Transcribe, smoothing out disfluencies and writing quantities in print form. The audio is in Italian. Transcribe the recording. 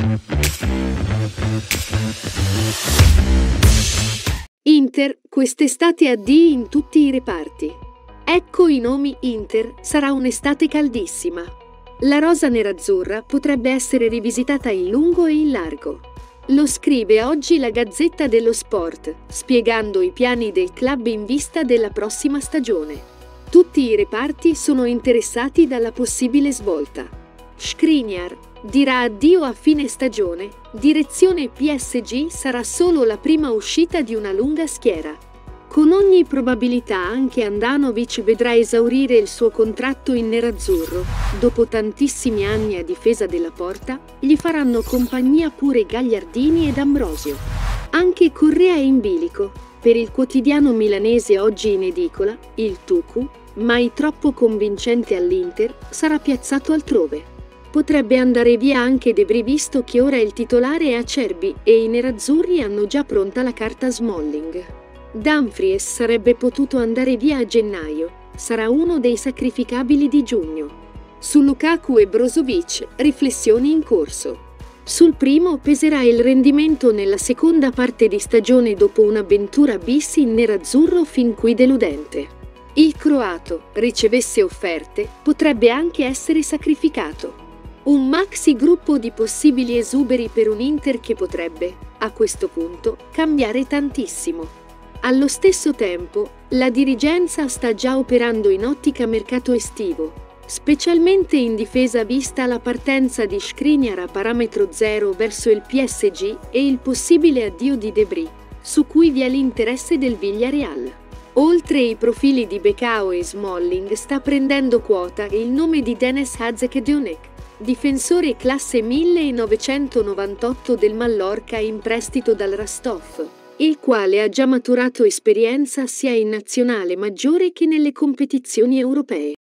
Inter quest'estate addii in tutti i reparti. Ecco i nomi Inter, sarà un'estate caldissima. La rosa nerazzurra potrebbe essere rivisitata in lungo e in largo. Lo scrive oggi la Gazzetta dello Sport, spiegando i piani del club in vista della prossima stagione. Tutti i reparti sono interessati dalla possibile svolta. Skriniar dirà addio a fine stagione, direzione PSG sarà solo la prima uscita di una lunga schiera. Con ogni probabilità anche Handanovic vedrà esaurire il suo contratto in nerazzurro. Dopo tantissimi anni a difesa della porta, gli faranno compagnia pure Gagliardini ed Ambrosio. Anche Correa è in bilico. Per il quotidiano milanese oggi in edicola, il Tucu, mai troppo convincente all'Inter, sarà piazzato altrove. Potrebbe andare via anche De Vrij visto che ora il titolare è Acerbi e i nerazzurri hanno già pronta la carta Smalling. Dumfries sarebbe potuto andare via a gennaio, sarà uno dei sacrificabili di giugno. Su Lukaku e Brozovic, riflessioni in corso. Sul primo peserà il rendimento nella seconda parte di stagione dopo un'avventura bis in nerazzurro fin qui deludente. Il croato, ricevesse offerte, potrebbe anche essere sacrificato. Un maxi gruppo di possibili esuberi per un Inter che potrebbe, a questo punto, cambiare tantissimo. Allo stesso tempo, la dirigenza sta già operando in ottica mercato estivo, specialmente in difesa vista la partenza di Skriniar a parametro zero verso il PSG e il possibile addio di De Vrij, su cui vi è l'interesse del Villarreal. Oltre i profili di Becao e Smalling sta prendendo quota il nome di Denis Hadzekadionek, difensore classe 1998 del Mallorca in prestito dal Rostov, il quale ha già maturato esperienza sia in nazionale maggiore che nelle competizioni europee.